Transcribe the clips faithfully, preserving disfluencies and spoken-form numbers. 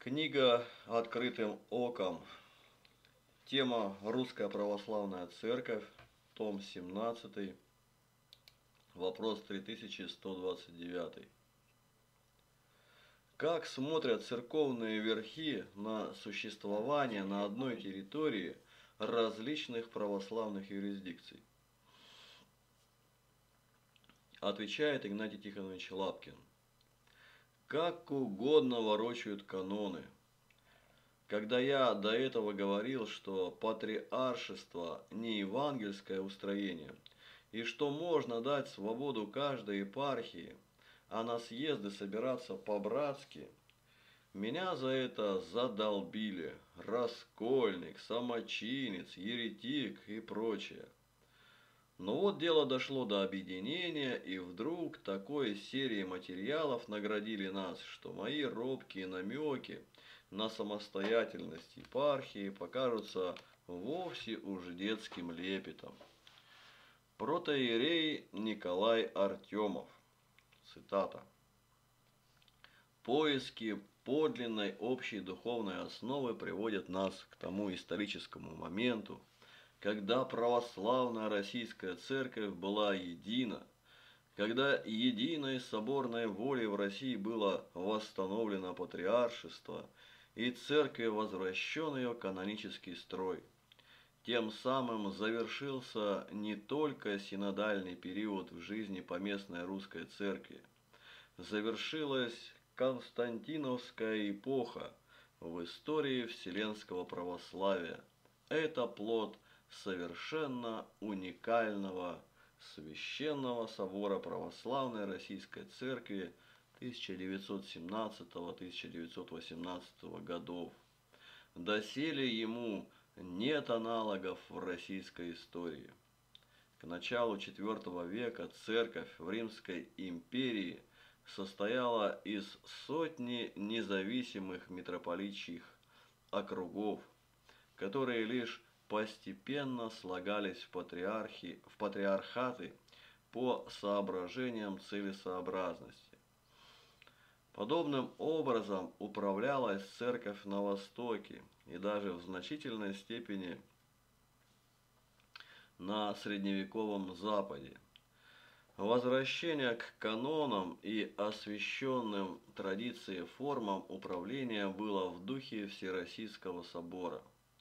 Книга «Открытым оком». Тема «Русская православная церковь», том семнадцатый, вопрос три тысячи сто двадцать девять. Как смотрят церковные верхи на существование на одной территории различных православных юрисдикций? Отвечает Игнатий Тихонович Лапкин. Как угодно ворочают каноны. Когда я до этого говорил, что патриаршество не евангельское устроение, и что можно дать свободу каждой епархии, а на съезды собираться по-братски, меня за это задолбили: раскольник, самочинец, еретик и прочее. Но вот дело дошло до объединения, и вдруг такой серией материалов наградили нас, что мои робкие намеки на самостоятельность епархии покажутся вовсе уж детским лепетом. Протоиерей Николай Артемов. Цитата. Поиски подлинной общей духовной основы приводят нас к тому историческому моменту, когда православная российская церковь была едина, когда единой соборной волей в России было восстановлено патриаршество, и церкви возвращен ее канонический строй. Тем самым завершился не только синодальный период в жизни поместной русской церкви, завершилась Константиновская эпоха в истории вселенского православия. Это плод совершенно уникального Священного собора православной Российской Церкви тысяча девятьсот семнадцатого — тысяча девятьсот восемнадцатого годов. Доселе ему нет аналогов в российской истории. К началу четвёртого века церковь в Римской империи состояла из сотни независимых митрополичьих округов, которые лишь постепенно слагались в, патриархи, в патриархаты по соображениям целесообразности. Подобным образом управлялась церковь на Востоке и даже в значительной степени на средневековом Западе. Возвращение к канонам и освященным традиции формам управления было в духе Всероссийского собора.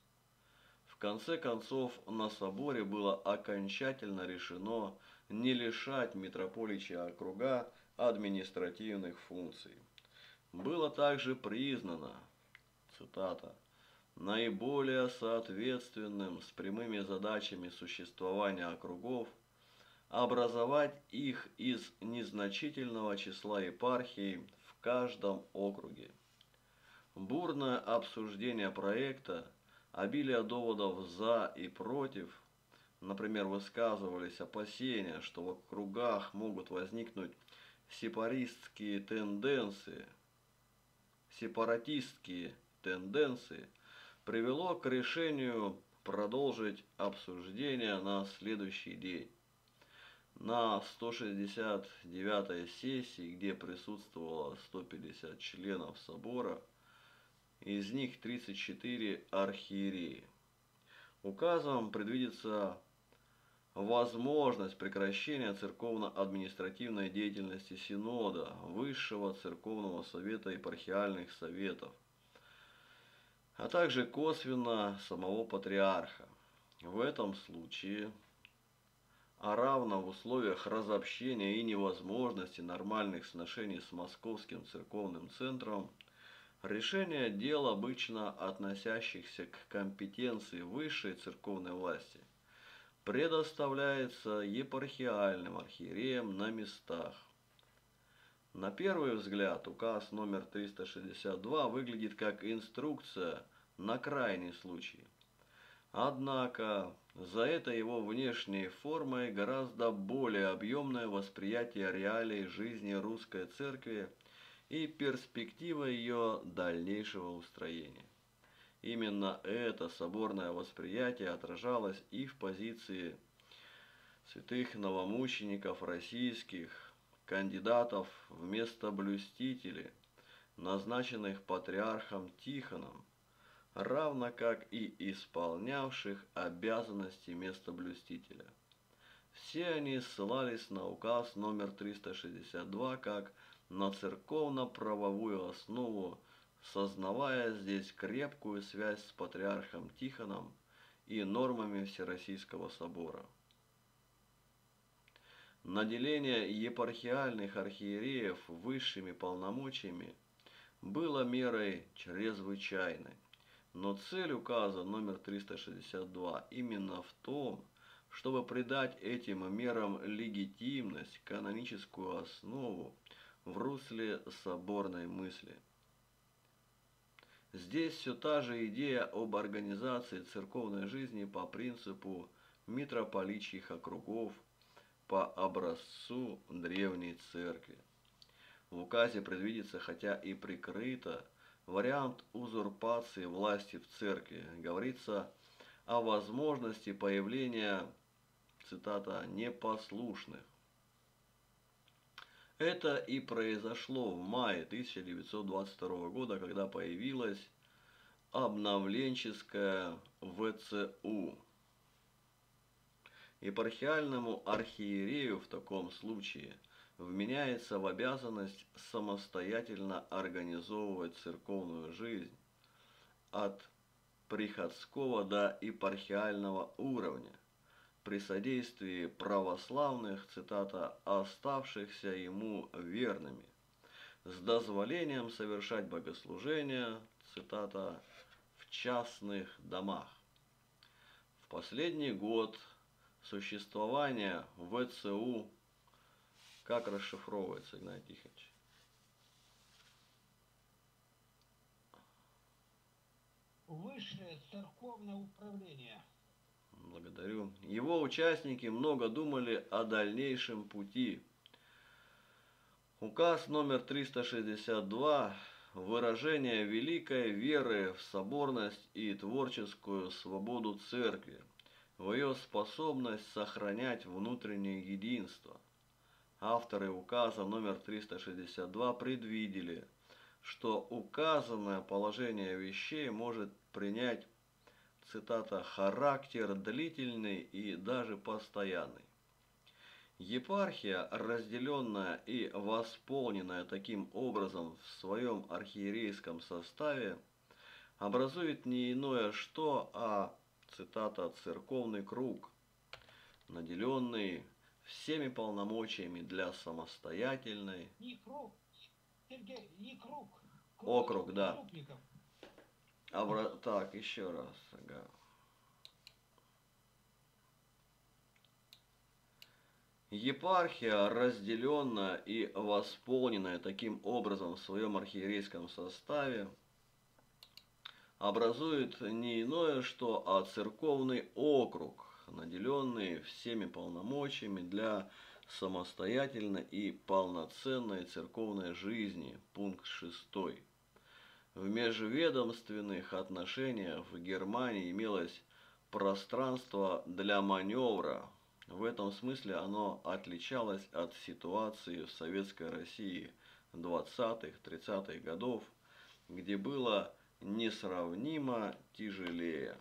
В конце концов, на соборе было окончательно решено не лишать митрополичьи округа административных функций. Было также признано, цитата, наиболее соответственным с прямыми задачами существования округов образовать их из незначительного числа епархий в каждом округе. Бурное обсуждение проекта, обилие доводов «за» и «против», например, высказывались опасения, что в округах могут возникнуть сепаратистские тенденции, сепаратистские тенденции, привело к решению продолжить обсуждение на следующий день. На сто шестьдесят девятой сессии, где присутствовало сто пятьдесят членов собора, из них тридцать четыре архиереи. Указом предвидится возможность прекращения церковно-административной деятельности Синода, Высшего Церковного Совета епархиальных советов, а также косвенно самого патриарха. В этом случае, а равно в условиях разобщения и невозможности нормальных сношений с Московским церковным центром, решение дел, обычно относящихся к компетенции высшей церковной власти, предоставляется епархиальным архиереям на местах. На первый взгляд указ номер триста шестьдесят два выглядит как инструкция на крайний случай. Однако за этой его внешней формой гораздо более объемное восприятие реалий жизни русской церкви и перспектива ее дальнейшего устроения. Именно это соборное восприятие отражалось и в позиции святых новомучеников российских, кандидатов в местоблюстители, назначенных патриархом Тихоном, равно как и исполнявших обязанности местоблюстителя. Все они ссылались на указ номер триста шестьдесят два как на церковно-правовую основу, сознавая здесь крепкую связь с патриархом Тихоном и нормами Всероссийского собора. Наделение епархиальных архиереев высшими полномочиями было мерой чрезвычайной, но цель указа номер триста шестьдесят два именно в том, чтобы придать этим мерам легитимность, каноническую основу в русле соборной мысли. Здесь все та же идея об организации церковной жизни по принципу митрополичьих округов, по образцу древней церкви. В указе предвидится, хотя и прикрыто, вариант узурпации власти в церкви. Говорится о возможности появления, цитата, непослушных. Это и произошло в мае тысяча девятьсот двадцать второго года, когда появилась обновленческая вэ цэ у. Епархиальному архиерею в таком случае вменяется в обязанность самостоятельно организовывать церковную жизнь от приходского до епархиального уровня при содействии православных, цитата, оставшихся ему верными, с дозволением совершать богослужения, цитата, в частных домах. В последний год существования вэ цэ у, как расшифровывается, Игнатий Тихонович? Высшее церковное управление. Благодарю. Его участники много думали о дальнейшем пути. Указ номер триста шестьдесят два – выражение великой веры в соборность и творческую свободу церкви, в ее способность сохранять внутреннее единство. Авторы указа номер триста шестьдесят два предвидели, что указанное положение вещей может принять, цитата, характер длительный и даже постоянный. Епархия, разделенная и восполненная таким образом в своем архиерейском составе, образует не иное что, а, цитата, церковный круг, наделенный всеми полномочиями для самостоятельной... Не круг, Сергей, не круг. Округ, да. Обра... Так, еще раз. Ага. Епархия, разделенная и восполненная таким образом в своем архиерейском составе, образует не иное что, а церковный округ, наделенный всеми полномочиями для самостоятельной и полноценной церковной жизни. Пункт шестой. В межведомственных отношениях в Германии имелось пространство для маневра. В этом смысле оно отличалось от ситуации в Советской России двадцатых-тридцатых годов, где было несравнимо тяжелее.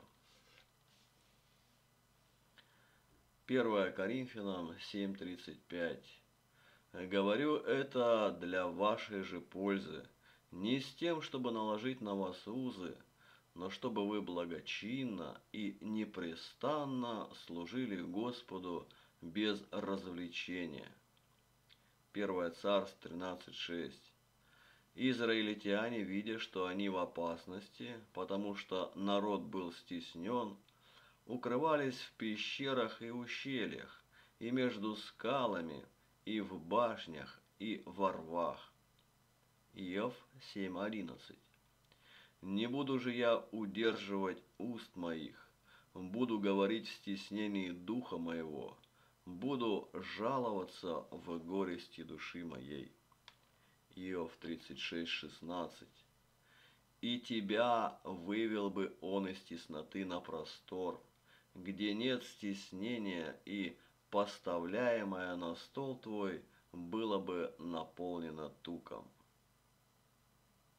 первое Коринфянам семь тридцать пять. Говорю это для вашей же пользы, не с тем, чтобы наложить на вас узы, но чтобы вы благочинно и непрестанно служили Господу без развлечения. первое Царств тринадцать шесть. Израильтяне, видя, что они в опасности, потому что народ был стеснен, укрывались в пещерах и ущельях, и между скалами, и в башнях, и во рвах. Иов семь одиннадцать. Не буду же я удерживать уст моих, буду говорить в стеснении духа моего, буду жаловаться в горести души моей. Иов тридцать шесть шестнадцать. И тебя вывел бы он из тесноты на простор, где нет стеснения, и поставляемое на стол твой было бы наполнено туком.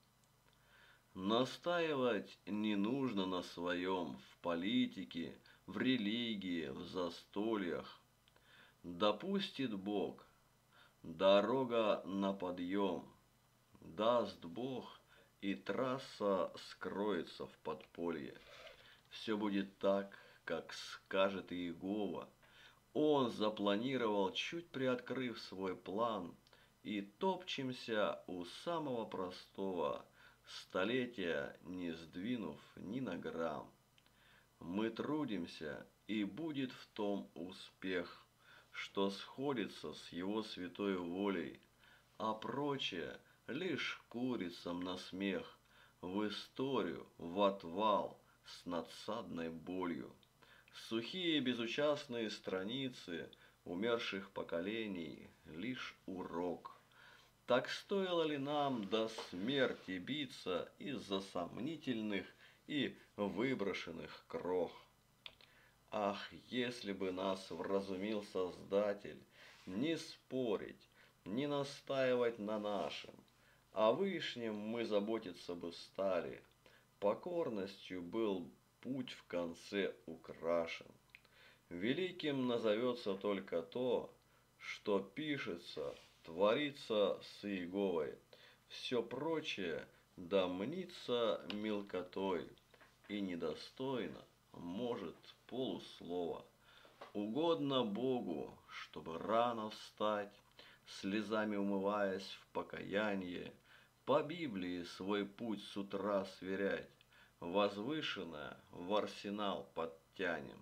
Настаивать не нужно на своем в политике, в религии, в застольях. Допустит Бог, дорога на подъем. Даст Бог, и трасса скроется в подполье. Все будет так, как скажет Иегова. Он запланировал, чуть приоткрыв свой план, и топчемся у самого простого, столетия не сдвинув ни на грамм. Мы трудимся, и будет в том успех, что сходится с его святой волей, а прочее лишь курицам на смех, в историю, в отвал с надсадной болью. Сухие безучастные страницы умерших поколений – лишь урок. Так стоило ли нам до смерти биться из-за сомнительных и выброшенных крох? Ах, если бы нас вразумил Создатель, не спорить, не настаивать на нашем, о вышнем мы заботиться бы стали, покорностью был путь в конце украшен. Великим назовется только то, что пишется, творится с Иеговой. Все прочее да мнится мелкотой и недостойно, может, полуслова. Угодно Богу, чтобы рано встать, слезами умываясь в покаяние, по Библии свой путь с утра сверять, возвышенное в арсенал подтянем.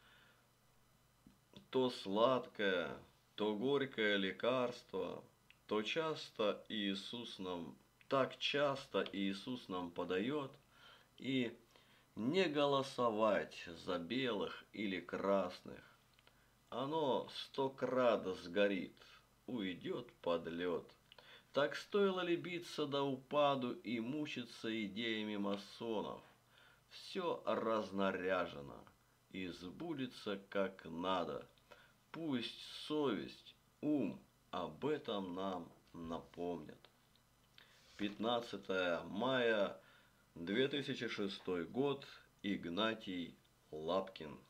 То сладкое, то горькое лекарство, то часто Иисус нам, так часто Иисус нам подает, и не голосовать за белых или красных. Оно сто крат сгорит, уйдет под лед. Так стоило ли биться до упаду и мучиться идеями масонов? Все разнаряжено и сбудется как надо. Пусть совесть, ум об этом нам напомнят. пятнадцатое мая две тысячи шестой год. Игнатий Лапкин.